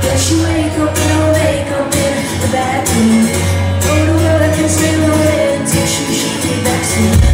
She wake up in her makeup in the bathroom. Go to work and stay away until she should be back soon.